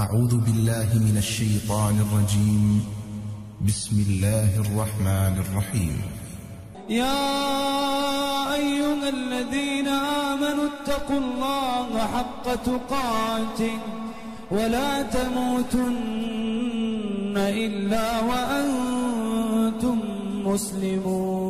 أعوذ بالله من الشيطان الرجيم. بسم الله الرحمن الرحيم. يا أيها الذين آمنوا اتقوا الله حق تقاته ولا تموتن إلا وأنتم مسلمون.